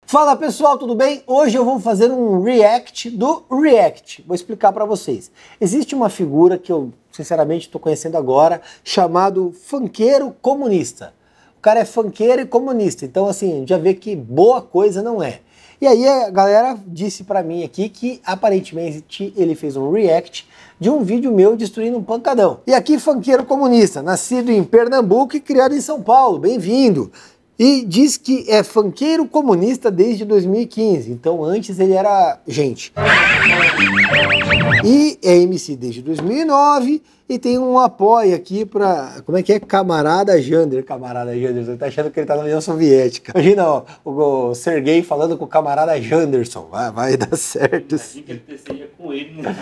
Fala pessoal, tudo bem? Hoje eu vou fazer um react do React. Vou explicar para vocês. Existe uma figura que eu sinceramente estou conhecendo agora, chamado funkeiro comunista. O cara é funkeiro e comunista, então assim, já vê que boa coisa não é. E aí a galera disse para mim aqui que aparentemente ele fez um react de um vídeo meu destruindo um pancadão. E aqui funkeiro comunista, nascido em Pernambuco e criado em São Paulo, bem-vindo! E diz que é funkeiro comunista desde 2015, então antes ele era gente. E é MC desde 2009 e tem um apoio aqui pra, como é que é? Camarada Jander, você tá achando que ele tá na União Soviética. Imagina, ó, o Sergei falando com o camarada Janderson, vai dar certo. Com ele, né?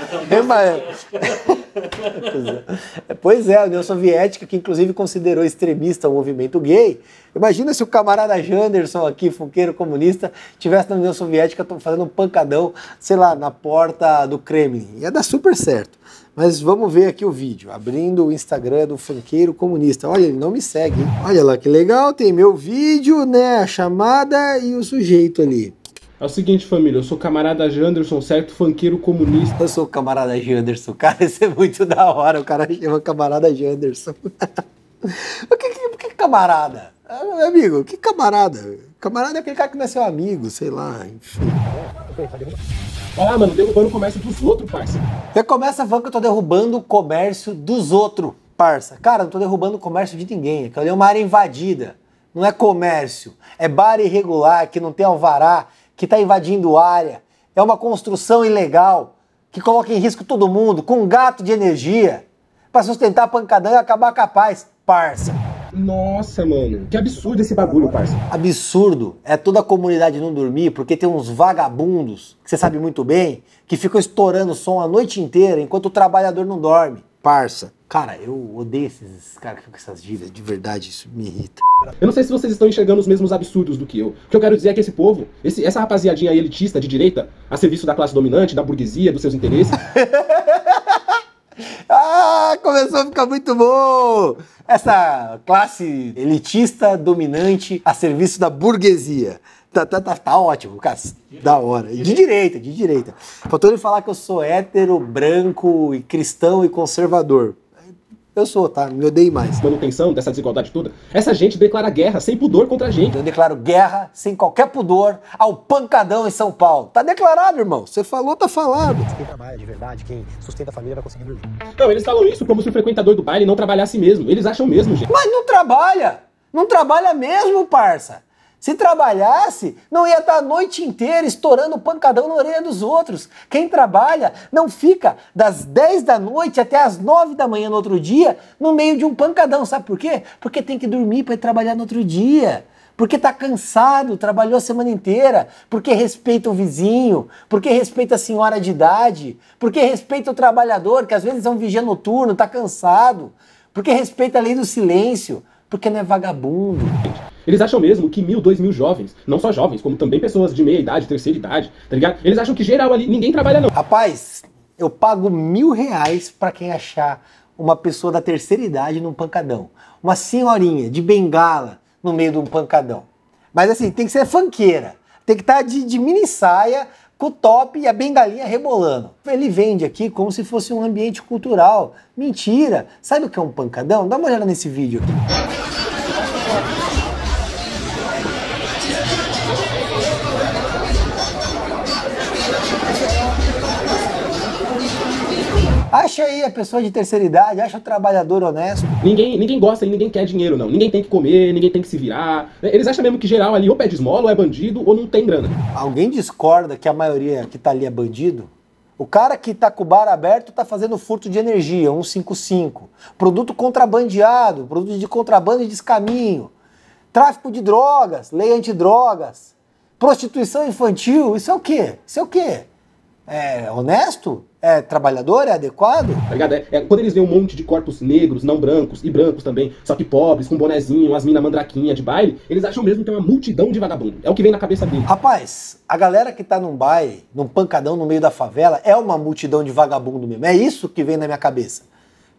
Pois é, a União Soviética, que inclusive considerou extremista o movimento gay. Imagina se o camarada Janderson aqui, funkeiro comunista, tivesse na União Soviética fazendo um pancadão, sei lá, na porta do Kremlin. Ia dar super certo. Mas vamos ver aqui o vídeo, abrindo o Instagram do funkeiro comunista. Olha, ele não me segue, hein? Olha lá que legal, tem meu vídeo, né, a chamada e o sujeito ali. É o seguinte, família, eu sou o camarada Janderson, certo? Funkeiro comunista. Eu sou o camarada Janderson, cara, isso é muito da hora, o cara chama camarada Janderson. Por que camarada? Meu amigo, que camarada? Camarada é aquele cara que não é seu amigo, sei lá, enfim. Olha lá, mano, derrubando o comércio dos outros, parça. Você começa falando que eu tô derrubando o comércio dos outros, parça. Cara, não tô derrubando o comércio de ninguém, aquilo ali é uma área invadida. Não é comércio, é bar irregular, que não tem alvará, que tá invadindo área. É uma construção ilegal, que coloca em risco todo mundo, com um gato de energia, pra sustentar pancadão e acabar com a paz, parça. Nossa, mano, que absurdo esse bagulho, parça. Absurdo é toda a comunidade não dormir porque tem uns vagabundos, que você sabe muito bem, que ficam estourando som a noite inteira enquanto o trabalhador não dorme. Parça. Cara, eu odeio esses caras que ficam com essas dívidas, de verdade, isso me irrita. Eu não sei se vocês estão enxergando os mesmos absurdos do que eu. O que eu quero dizer é que esse povo, essa rapaziadinha aí elitista de direita, a serviço da classe dominante, da burguesia, dos seus interesses... Ah, começou a ficar muito bom! Essa classe elitista, dominante, a serviço da burguesia. Tá ótimo, cara. Da hora. E de direita. Faltou ele falar que eu sou hétero, branco, e cristão e conservador. Eu sou, tá? Me odeio mais. Manutenção dessa desigualdade toda. Essa gente declara guerra sem pudor contra a gente. Eu declaro guerra sem qualquer pudor ao pancadão em São Paulo. Tá declarado, irmão. Você falou, tá falado. Quem trabalha de verdade, quem sustenta a família vai conseguir dormir. Não, eles falam isso como se o frequentador do baile não trabalhasse mesmo. Eles acham mesmo, gente. Mas não trabalha. Não trabalha mesmo, parça. Se trabalhasse, não ia estar a noite inteira estourando pancadão na orelha dos outros. Quem trabalha não fica das 10 da noite até as 9 da manhã no outro dia no meio de um pancadão. Sabe por quê? Porque tem que dormir para ir trabalhar no outro dia. Porque tá cansado, trabalhou a semana inteira, porque respeita o vizinho, porque respeita a senhora de idade, porque respeita o trabalhador, que às vezes é um vigia noturno, tá cansado, porque respeita a lei do silêncio, porque não é vagabundo. Eles acham mesmo que 1.000, 2.000 jovens, não só jovens, como também pessoas de meia idade, terceira idade, tá ligado? Eles acham que geral ali, ninguém trabalha não. Rapaz, eu pago R$1.000 pra quem achar uma pessoa da terceira idade num pancadão. Uma senhorinha de bengala no meio de um pancadão. Mas assim, tem que ser funkeira. Tem que estar de mini saia, com o top e a bengalinha rebolando. Ele vende aqui como se fosse um ambiente cultural. Mentira! Sabe o que é um pancadão? Dá uma olhada nesse vídeo aqui. Acha aí a pessoa de terceira idade, acha o trabalhador honesto. Ninguém gosta e ninguém quer dinheiro, não. Ninguém tem que comer, ninguém tem que se virar. Eles acham mesmo que geral ali ou pede esmola, ou é bandido, ou não tem grana. Alguém discorda que a maioria que tá ali é bandido? O cara que tá com o bar aberto tá fazendo furto de energia, 155. Produto contrabandeado, produto de contrabando e descaminho. Tráfico de drogas, lei antidrogas. Prostituição infantil, isso é o quê? Isso é o quê? É honesto? É trabalhador? É adequado? Tá ligado? Quando eles veem um monte de corpos negros, não brancos, e brancos também, só que pobres, com bonezinho, as minas mandraquinha de baile, eles acham mesmo que é uma multidão de vagabundo. É o que vem na cabeça deles. Rapaz, a galera que tá num baile, num pancadão no meio da favela, é uma multidão de vagabundo mesmo. É isso que vem na minha cabeça.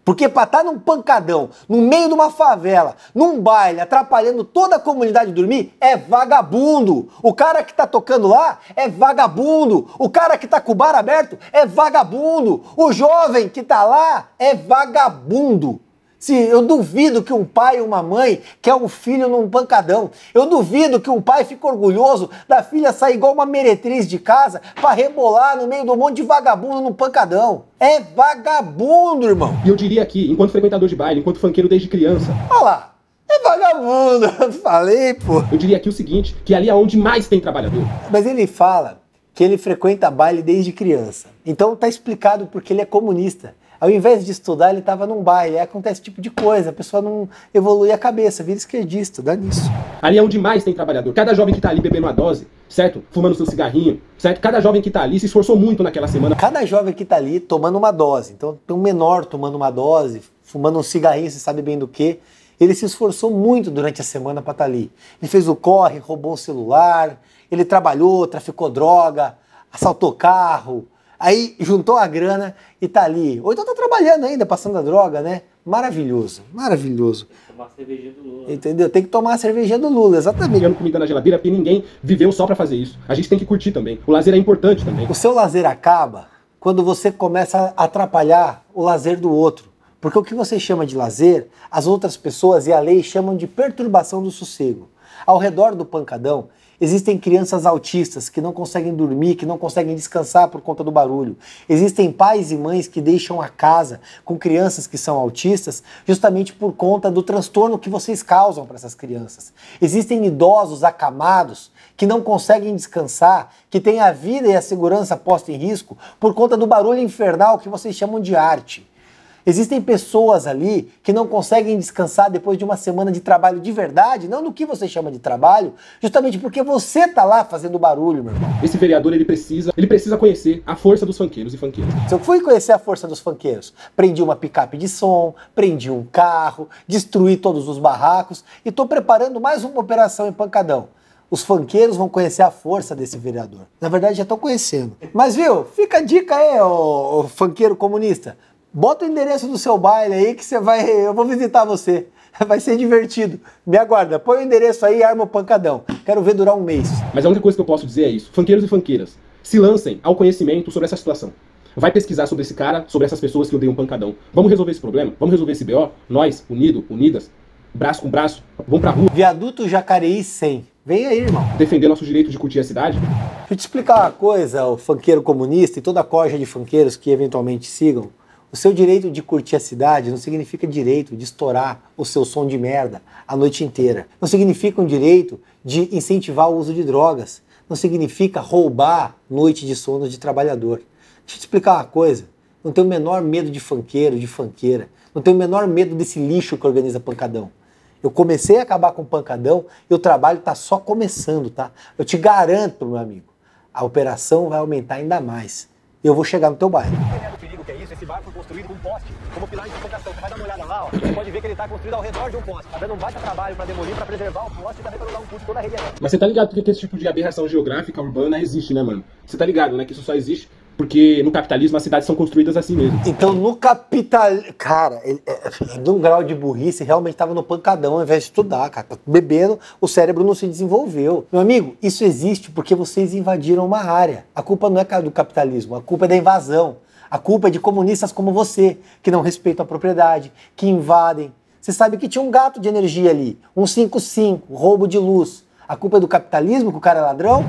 Porque pra estar num pancadão, no meio de uma favela, num baile, atrapalhando toda a comunidade dormir, é vagabundo. O cara que tá tocando lá é vagabundo. O cara que tá com o bar aberto é vagabundo. O jovem que tá lá é vagabundo. Eu duvido que um pai e uma mãe quer um filho num pancadão. Eu duvido que um pai fique orgulhoso da filha sair igual uma meretriz de casa pra rebolar no meio de um monte de vagabundo num pancadão. É vagabundo, irmão. E eu diria aqui, enquanto frequentador de baile, enquanto funkeiro desde criança... Olha lá, é vagabundo. Eu falei, pô. Eu diria aqui o seguinte, que ali é onde mais tem trabalhador. Mas ele fala que ele frequenta baile desde criança. Então tá explicado porque ele é comunista. Ao invés de estudar, ele estava num baile. Aí acontece esse tipo de coisa. A pessoa não evolui a cabeça, vira esquerdista, dá nisso. Ali é onde mais tem trabalhador. Cada jovem que tá ali bebendo uma dose, certo? Fumando seu cigarrinho, certo? Cada jovem que tá ali se esforçou muito naquela semana. Cada jovem que tá ali tomando uma dose. Então tem um menor tomando uma dose, fumando um cigarrinho, você sabe bem do que. Ele se esforçou muito durante a semana para estar ali. Ele fez o corre, roubou um celular, ele trabalhou, traficou droga, assaltou carro. Aí juntou a grana e tá ali. Ou então tá trabalhando ainda, passando a droga, né? Maravilhoso, maravilhoso. Tomar a cervejinha do Lula. Entendeu? Tem que tomar a cervejinha do Lula, exatamente. Jogando comida na geladeira, porque ninguém viveu só pra fazer isso. A gente tem que curtir também. O lazer é importante também. O seu lazer acaba quando você começa a atrapalhar o lazer do outro. Porque o que você chama de lazer, as outras pessoas e a lei chamam de perturbação do sossego. Ao redor do pancadão, existem crianças autistas que não conseguem dormir, que não conseguem descansar por conta do barulho. Existem pais e mães que deixam a casa com crianças que são autistas justamente por conta do transtorno que vocês causam para essas crianças. Existem idosos acamados que não conseguem descansar, que têm a vida e a segurança posta em risco por conta do barulho infernal que vocês chamam de arte. Existem pessoas ali que não conseguem descansar depois de uma semana de trabalho de verdade, não no que você chama de trabalho, justamente porque você tá lá fazendo barulho, meu irmão. Esse vereador, ele precisa conhecer a força dos funkeiros e funkeiras. Se eu fui conhecer a força dos funkeiros, prendi uma picape de som, prendi um carro, destruí todos os barracos e tô preparando mais uma operação em pancadão. Os funkeiros vão conhecer a força desse vereador. Na verdade, já estão conhecendo. Mas viu, fica a dica aí, ô funkeiro comunista. Bota o endereço do seu baile aí que você vai... Eu vou visitar você. Vai ser divertido. Me aguarda. Põe o endereço aí e arma o pancadão. Quero ver durar um mês. Mas a única coisa que eu posso dizer é isso. Funkeiros e funkeiras, se lancem ao conhecimento sobre essa situação. Vai pesquisar sobre esse cara, sobre essas pessoas que odeiam pancadão. Vamos resolver esse problema? Vamos resolver esse BO? Nós, unidas, braço com braço, vamos pra rua. Viaduto Jacareí 100. Vem aí, irmão. Defender nosso direito de curtir a cidade. Deixa eu te explicar uma coisa, o funkeiro comunista e toda a corja de funkeiros que eventualmente sigam. O seu direito de curtir a cidade não significa direito de estourar o seu som de merda a noite inteira. Não significa um direito de incentivar o uso de drogas. Não significa roubar noite de sono de trabalhador. Deixa eu te explicar uma coisa. Não tenho o menor medo de funkeiro, de funkeira. Não tenho o menor medo desse lixo que organiza pancadão. Eu comecei a acabar com o pancadão e o trabalho está só começando, tá? Eu te garanto, meu amigo, a operação vai aumentar ainda mais. Eu vou chegar no teu bairro. Esse bar foi construído com um poste, como pilar de sustentação. Você vai dar uma olhada lá, ó. Você pode ver que ele está construído ao redor de um poste. Tá dando um baita trabalho para demolir, para preservar o poste e também para não dar um custo toda a região. Mas você tá ligado que esse tipo de aberração geográfica urbana existe, né, mano? Você tá ligado, né, que isso só existe porque no capitalismo as cidades são construídas assim mesmo. Então no capitalismo... Cara, ele, de um grau de burrice, realmente estava no pancadão ao invés de estudar, cara. Tá bebendo, o cérebro não se desenvolveu. Meu amigo, isso existe porque vocês invadiram uma área. A culpa não é do capitalismo, a culpa é da invasão. A culpa é de comunistas como você, que não respeitam a propriedade, que invadem. Você sabe que tinha um gato de energia ali, um 55, roubo de luz. A culpa é do capitalismo, que o cara é ladrão?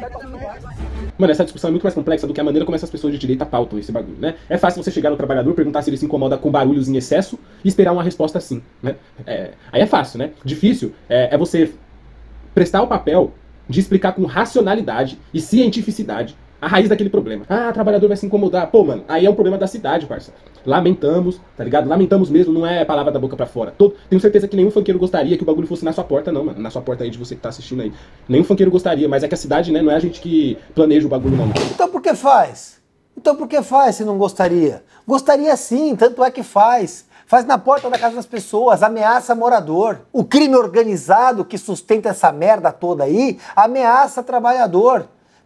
Mano, essa discussão é muito mais complexa do que a maneira como essas pessoas de direita pautam esse bagulho, né? É fácil você chegar no trabalhador, perguntar se ele se incomoda com barulhos em excesso e esperar uma resposta sim, né? Aí é fácil, né? Difícil é você prestar o papel de explicar com racionalidade e cientificidade a raiz daquele problema. Ah, trabalhador vai se incomodar. Pô, mano, aí é um problema da cidade, parça. Lamentamos, tá ligado? Lamentamos mesmo, não é palavra da boca pra fora. Tenho certeza que nenhum funkeiro gostaria que o bagulho fosse na sua porta, não, mano. Na sua porta aí de você que tá assistindo aí. Nenhum funkeiro gostaria, mas é que a cidade, né, não é a gente que planeja o bagulho, não. Então por que faz? Então por que faz se não gostaria? Gostaria sim, tanto é que faz. Faz na porta da casa das pessoas, ameaça morador. O crime organizado que sustenta essa merda toda aí, ameaça trabalhador.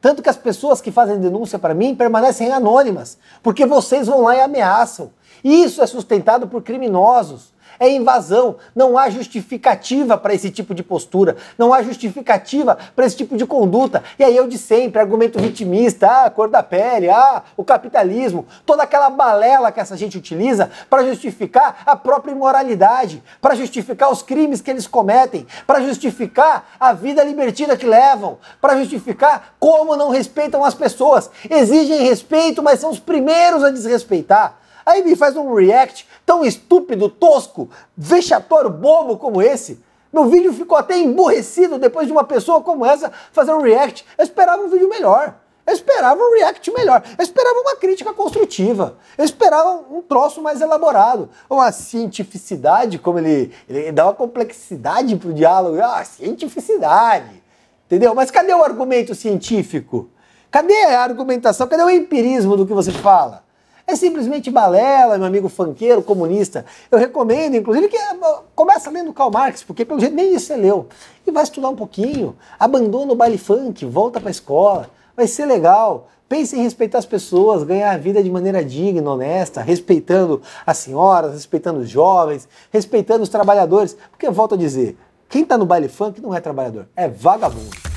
Tanto que as pessoas que fazem denúncia para mim permanecem anônimas, porque vocês vão lá e ameaçam. Isso é sustentado por criminosos. É invasão, não há justificativa para esse tipo de postura, não há justificativa para esse tipo de conduta. E aí eu de sempre, argumento vitimista, a cor da pele, o capitalismo, toda aquela balela que essa gente utiliza para justificar a própria imoralidade, para justificar os crimes que eles cometem, para justificar a vida libertina que levam, para justificar como não respeitam as pessoas. Exigem respeito, mas são os primeiros a desrespeitar. Aí me faz um react tão estúpido, tosco, vexatório, bobo como esse. Meu vídeo ficou até emburrecido depois de uma pessoa como essa fazer um react. Eu esperava um vídeo melhor. Eu esperava um react melhor. Eu esperava uma crítica construtiva. Eu esperava um troço mais elaborado. Uma cientificidade, como ele dá uma complexidade pro diálogo. Cientificidade. Entendeu? Mas cadê o argumento científico? Cadê a argumentação? Cadê o empirismo do que você fala? É simplesmente balela, meu amigo funkeiro, comunista. Eu recomendo, inclusive, que começa lendo Karl Marx, porque pelo jeito nem isso você leu. E vai estudar um pouquinho, abandona o baile funk, volta para a escola, vai ser legal. Pense em respeitar as pessoas, ganhar a vida de maneira digna, honesta, respeitando as senhoras, respeitando os jovens, respeitando os trabalhadores. Porque, eu volto a dizer, quem está no baile funk não é trabalhador, é vagabundo.